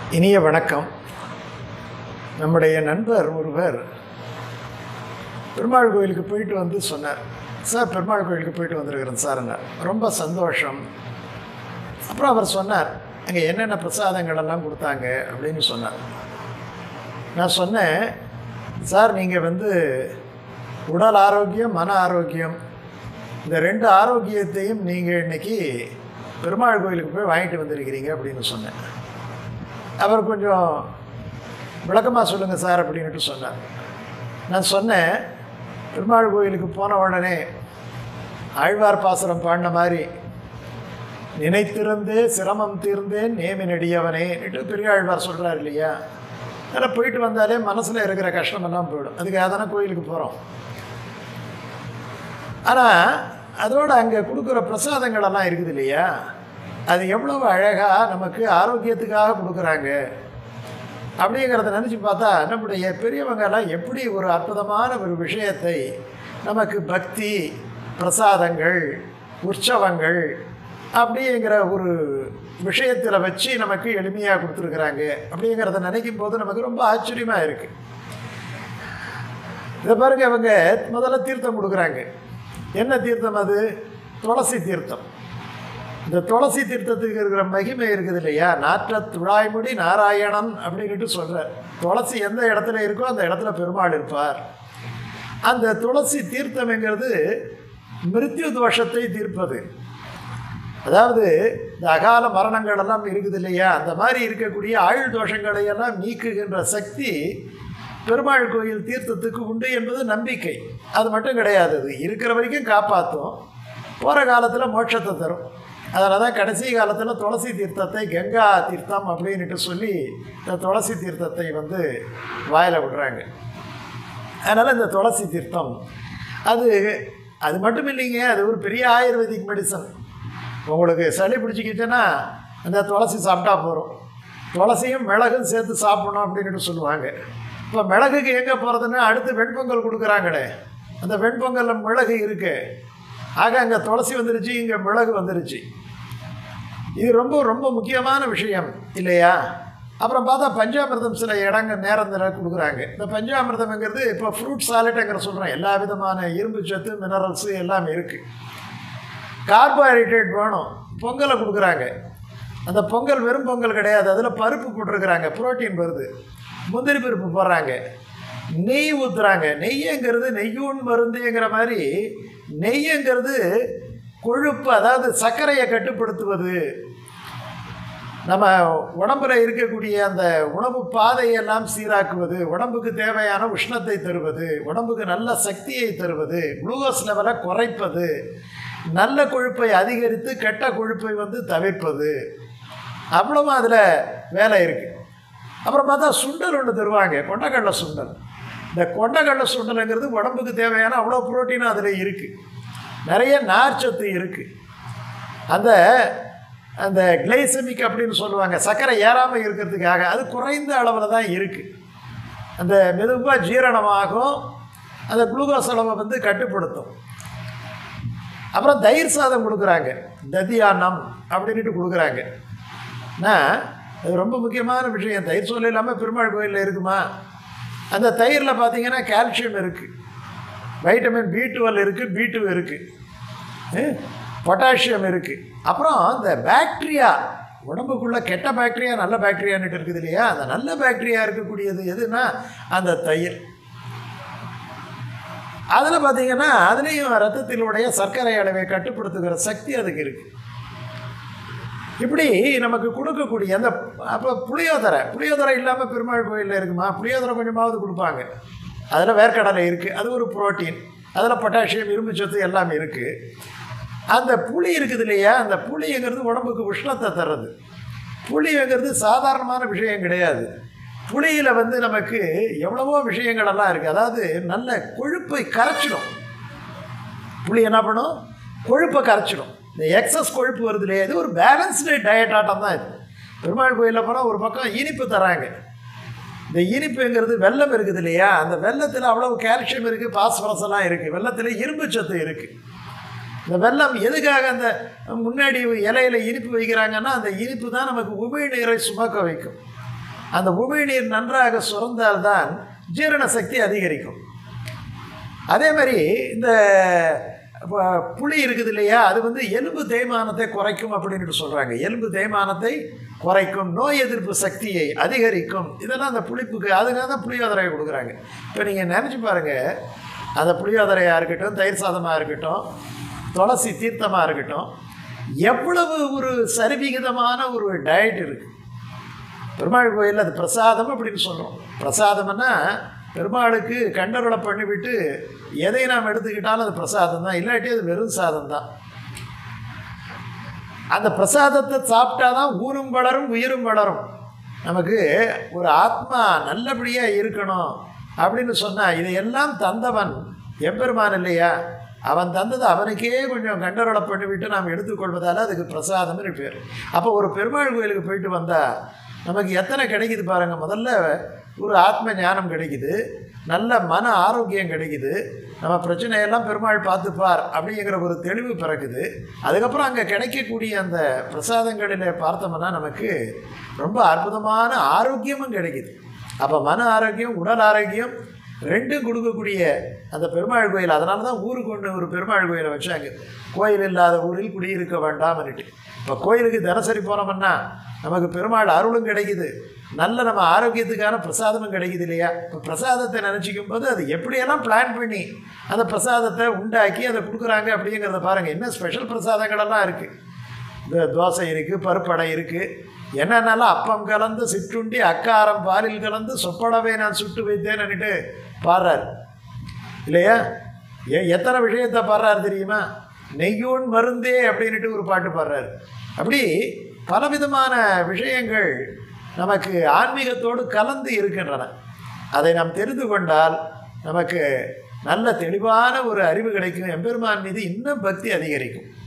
இனிய வணக்கம். நம்முடைய நண்பர் ஒருவர் பெருமாள் கோயிலுக்கு போயிட்டு வந்து சொன்னார், சார் பெருமாள் கோயிலுக்கு போயிட்டு வந்திருக்கிறேன் சார்ங்க. ரொம்ப சந்தோஷம். அப்புறம் அவர் சொன்னார், அங்கே என்னென்ன பிரசாதங்களெல்லாம் கொடுத்தாங்க அப்படின்னு சொன்னார். நான் சொன்னேன், சார் நீங்கள் உடல் ஆரோக்கியம் மன ஆரோக்கியம் இந்த ரெண்டு ஆரோக்கியத்தையும் நீங்கள் இன்றைக்கி பெருமாள் கோயிலுக்கு போய் வாங்கிட்டு வந்திருக்கிறீங்க அப்படின்னு சொன்னேன். அவர் கொஞ்சம் விளக்கமாக சொல்லுங்கள் சார் அப்படின்ட்டு சொன்னார். நான் சொன்னேன், பெருமாள் கோயிலுக்கு போன உடனே ஆழ்வார் பாசுரம் பாடின மாதிரி நினைத்திருந்தே சிரமம் தீர்ந்தேன் நேமி நெடியவனேன்ட்டு பெரிய ஆழ்வார் சொல்கிறார் இல்லையா, அதில் போயிட்டு வந்தாலே மனசில் இருக்கிற கஷ்டமெல்லாம் போயிடும். அதுக்காக தானே கோயிலுக்கு போகிறோம். ஆனால் அதோடு அங்கே கொடுக்குற பிரசாதங்களெல்லாம் இருக்குது இல்லையா, அது எவ்வளவு அழகாக நமக்கு ஆரோக்கியத்துக்காக கொடுக்குறாங்க அப்படிங்கிறத நினச்சி பார்த்தா நம்முடைய பெரியவங்கெல்லாம் எப்படி ஒரு அற்புதமான ஒரு விஷயத்தை நமக்கு பக்தி பிரசாதங்கள் உற்சவங்கள் அப்படிங்கிற ஒரு விஷயத்தில் வச்சு நமக்கு எளிமையாக கொடுத்துருக்குறாங்க அப்படிங்கிறத நினைக்கும் போது நமக்கு ரொம்ப ஆச்சரியமாக இருக்குது. இதை பாருங்க, அவங்க முதல்ல தீர்த்தம் கொடுக்குறாங்க. என்ன தீர்த்தம் அது? துளசி தீர்த்தம். இந்த துளசி தீர்த்தத்துக்கு இருக்கிற மகிமை இருக்குது இல்லையா, நாற்ற துழாய்முடி நாராயணன் அப்படின்ட்டு சொல்கிறார். துளசி எந்த இடத்துல இருக்கோ அந்த இடத்துல பெருமாள் இருப்பார். அந்த துளசி தீர்த்தம்ங்கிறது மிருத்யு தோஷத்தை தீர்ப்பது. அதாவது இந்த அகால மரணங்கள் எல்லாம் இருக்குது இல்லையா, அந்த மாதிரி இருக்கக்கூடிய ஆயுள் தோஷங்களையெல்லாம் நீக்குகின்ற சக்தி பெருமாள் கோயில் தீர்த்தத்துக்கு உண்டு என்பது நம்பிக்கை. அது மட்டும் கிடையாது, அது இருக்கிற வரைக்கும் காப்பாற்றும், போகிற காலத்தில் மோட்சத்தை தரும். அதனால் தான் கடைசி காலத்தில் துளசி தீர்த்தத்தை கங்கா தீர்த்தம் அப்படின்ட்டு சொல்லி இந்த துளசி தீர்த்தத்தை வாயில் விடுறாங்க. அதனால் இந்த துளசி தீர்த்தம் அது மட்டும் இல்லைங்க, அது ஒரு பெரிய ஆயுர்வேதிக் மெடிசன். உங்களுக்கு சளி பிடிச்சிக்கிட்டேன்னா அந்த துளசி சாப்பிட்டா போகிறோம். துளசியும் மிளகும் சேர்த்து சாப்பிடணும் அப்படின்ட்டு சொல்லுவாங்க. இப்போ மிளகுக்கு எங்கே போகிறதுன்னா அடுத்து வெண்பொங்கல் கொடுக்குறாங்களே, அந்த வெண்பொங்கலில் மிளகு இருக்கு. ஆக அங்கே துளசி வந்துருச்சு, இங்கே மிளகு வந்துருச்சு. இது ரொம்ப ரொம்ப முக்கியமான விஷயம் இல்லையா. அப்புறம் பார்த்தா பஞ்சாமிர்தம் சில நேரத்தில் கொடுக்குறாங்க. இந்த பஞ்சாமிர்தம்ங்கிறது இப்போ ஃப்ரூட் சாலட்டுங்கிற சொல்கிறேன். எல்லா விதமான இரும்பு சத்து மினரல்ஸு எல்லாமே இருக்குது. கார்போஹைட்ரேட் வேணும், பொங்கலை கொடுக்குறாங்க. அந்த பொங்கல் வெறும் பொங்கல் கிடையாது, அதில் பருப்பு போட்டிருக்கிறாங்க, புரோட்டீன் வருது. முந்திரி பருப்பு போடுறாங்க, நெய் ஊற்றுறாங்க. நெய்யுங்கிறது நெய்யூன் மருந்துங்கிற மாதிரி நெய்யுங்கிறது கொழுப்பு, அதாவது சர்க்கரையை கட்டுப்படுத்துவது, நம்ம உடம்புல இருக்கக்கூடிய அந்த உணவு பாதையெல்லாம் சீராக்குவது, உடம்புக்கு தேவையான உஷ்ணத்தை தருவது, உடம்புக்கு நல்ல சக்தியை தருவது, குளுக்கோஸ் லெவலை குறைப்பது, நல்ல கொழுப்பை அதிகரித்து கெட்ட கொழுப்பை தவிர்ப்பது, அவ்வளவும் அதில் வேலை இருக்குது. அப்புறம் பார்த்தா சுண்டல் ஒன்று தருவாங்க, கொண்டக்கடலை சுண்டல். இந்த கொண்டக்கடலை சுண்டலுங்கிறது உடம்புக்கு தேவையான அவ்வளோ புரோட்டீனும் அதில் இருக்குது, நிறைய நார்ச்சத்து இருக்குது. அந்த கிளைசமிக் அப்படின்னு சொல்லுவாங்க, சர்க்கரை ஏறாமல் இருக்கிறதுக்காக அது குறைந்த அளவில் தான் இருக்குது. அந்த மெதுவாக ஜீரணமாகும், அந்த குளுக்கோஸ் அளவை கட்டுப்படுத்தும். அப்புறம் தயிர் சாதம் கொடுக்குறாங்க, ததியானம் அப்படின்ட்டு கொடுக்குறாங்க. அது ரொம்ப முக்கியமான விஷயம். தயிர் சோறு இல்லாமல் பெருமாள் கோயிலில் இருக்குமா? அந்த தயிரில் பார்த்திங்கன்னா கால்சியம் இருக்குது, வைட்டமின் B12 இருக்குது, B2 இருக்குது, பொட்டாசியம் இருக்குது. அப்புறம் இந்த பாக்டீரியா, உடம்புக்குள்ளே கெட்ட பாக்டீரியா நல்ல பாக்டீரியான்ட்டு இருக்குது இல்லையா, அந்த நல்ல பாக்டீரியா இருக்கக்கூடியது எதுனா அந்த தயிர். அதில் பார்த்திங்கன்னா அதுலேயும் ரத்தத்தினுடைய சர்க்கரை அளவை கட்டுப்படுத்துகிற சக்தி அதுக்கு இருக்குது. இப்படி நமக்கு கொடுக்கக்கூடிய அந்த அப்போ புளியோதரை இல்லாமல் பெருமாள் கோயிலில் இருக்குமா? புளியோதரை கொஞ்சமாவது கொடுப்பாங்க. அதில் வேர்க்கடலை இருக்குது, அது ஒரு புரோட்டீன், அதில் பொட்டாசியம் இரும்பு சத்து எல்லாமே இருக்குது. அந்த புளி இருக்குது இல்லையா, அந்த புளிங்கிறது உடம்புக்கு உஷ்ணத்தை தர்றது. புளிங்கிறது சாதாரணமான விஷயம் கிடையாது. புளியில் நமக்கு எவ்வளவோ விஷயங்களெல்லாம் இருக்குது. அதாவது நல்ல கொழுப்பை கரைச்சிடும். புளி என்ன பண்ணும்? கொழுப்பை கரைச்சிடும். இந்த எக்ஸஸ் கொழுப்பு வருது இல்லையா, இது ஒரு பேலன்ஸ்டு டயட் ஆட்டம் தான் இது. பெருமாள் கோயிலில் போனால் ஒரு பக்கம் இனிப்பு தராங்க. இந்த இனிப்புங்கிறது வெல்லம் இருக்குது இல்லையா, அந்த வெல்லத்தில் அவ்வளவு கால்சியம் இருக்குது, பாஸ்பரஸ் எல்லாம் இருக்குது. வெல்லத்தில் இரும்பு சத்து இருக்குது. இந்த வெல்லம் எதுக்காக அந்த முன்னாடி இலையில் இனிப்பு வைக்கிறாங்கன்னா, அந்த இனிப்பு தான் நமக்கு உமிழ்நீரை சுமக்க வைக்கும். அந்த உமிழ்நீர் நன்றாக சுரந்தால்தான் ஜீரண சக்தி அதிகரிக்கும். அதே மாதிரி இந்த புளி இருக்குது இல்லையா, அது வந்து எலும்பு தேய்மானத்தை குறைக்கும் அப்படின்ட்டு சொல்கிறாங்க. எலும்பு தேய்மானத்தை குறைக்கும், நோய் எதிர்ப்பு சக்தியை அதிகரிக்கும். இதெல்லாம் அந்த புளிப்புக்கு, அதுக்காக தான் புளியோதரையை கொடுக்குறாங்க. இப்போ நீங்கள் நினச்சி பாருங்கள், அந்த புளியோதரையாக இருக்கட்டும், தயிர் சாதமாக இருக்கட்டும், துளசி தீர்த்தமாக இருக்கட்டும், எவ்வளவு ஒரு சரிவிகிதமான ஒரு டயட் இருக்குது. பெருமாள் கோயிலில் அது பிரசாதம் அப்படின்னு சொல்கிறோம். பிரசாதம்னா பெருமாளுக்கு கண்டருளை பண்ணிவிட்டு எதை நாம் எடுத்துக்கிட்டாலும் அது பிரசாதம் தான், இல்லாட்டி அது வெறும் சாதம் தான். அந்த பிரசாதத்தை சாப்பிட்டா தான் ஊரும் வளரும் உயிரும் வளரும். நமக்கு ஒரு ஆத்மா நல்லபடியாக இருக்கணும் அப்படின்னு சொன்னால் இதையெல்லாம் தந்தவன் எம்பெருமான் இல்லையா, அவன் தந்தது அவனுக்கே கொஞ்சம் கண்டருளை பண்ணிவிட்டு நாம் எடுத்துக்கொள்வதால் அதுக்கு பிரசாதம்னு பேர். அப்போ ஒரு பெருமாள் கோயிலுக்கு போயிட்டு வந்தால் நமக்கு எத்தனை கிடைக்குது பாருங்கள். முதல்ல ஒரு ஆத்ம ஞானம் கிடைக்குது, நல்ல மன ஆரோக்கியம் கிடைக்குது, நம்ம பிரச்சனையெல்லாம் பெருமாள் பார்த்துப்பார் அப்படிங்கிற ஒரு தெளிவு பிறக்குது. அதுக்கப்புறம் அங்கே கிடைக்கக்கூடிய அந்த பிரசாதங்களில் பார்த்தோம்னா நமக்கு ரொம்ப அற்புதமான ஆரோக்கியமும் கிடைக்குது. அப்போ மன ஆரோக்கியம் உடல் ஆரோக்கியம் ரெண்டும் கொடுக்கக்கூடிய அந்த பெருமாள் கோயில். அதனால தான் ஊருக்கு ஒன்று ஒரு பெருமாள் கோயிலை வச்சாங்க, கோயில் இல்லாத ஊரில் குடியிருக்க வேண்டாம்னுட்டு. இப்போ கோயிலுக்கு தினசரி போனோம்னா நமக்கு பெருமாள் அருளும் கிடைக்குது, நல்ல நம்ம ஆரோக்கியத்துக்கான பிரசாதமும் கிடைக்குது இல்லையா. இப்போ பிரசாதத்தை நினச்சிக்கும் போது அது எப்படியெல்லாம் பிளான் பண்ணி அந்த பிரசாதத்தை உண்டாக்கி அதை கொடுக்குறாங்க அப்படிங்கிறத பாருங்கள். என்ன ஸ்பெஷல் பிரசாதங்களெல்லாம் இருக்குது. இந்த தோசை இருக்குது, பருப்படை இருக்குது, என்னென்னாலும் அப்பம் கலந்து சிற்றுண்டி அக்காரம் பாலில் கலந்து சொப்படவே நான் சுட்டு வைத்தேன்னுட்டு பாடுறார் இல்லையா. எத்தனை விஷயத்தை பாடுறாரு தெரியுமா. நெய்யூன் மருந்தே அப்படின்ட்டு ஒரு பாட்டு பாடுறாரு. அப்படி பலவிதமான விஷயங்கள் நமக்கு ஆன்மீகத்தோடு கலந்து இருக்கின்றன. அதை நாம் தெரிந்து கொண்டால் நமக்கு நல்ல தெளிவான ஒரு அறிவு கிடைக்கும். எம்பெருமான் மீது இன்னும் பக்தி அதிகரிக்கும்.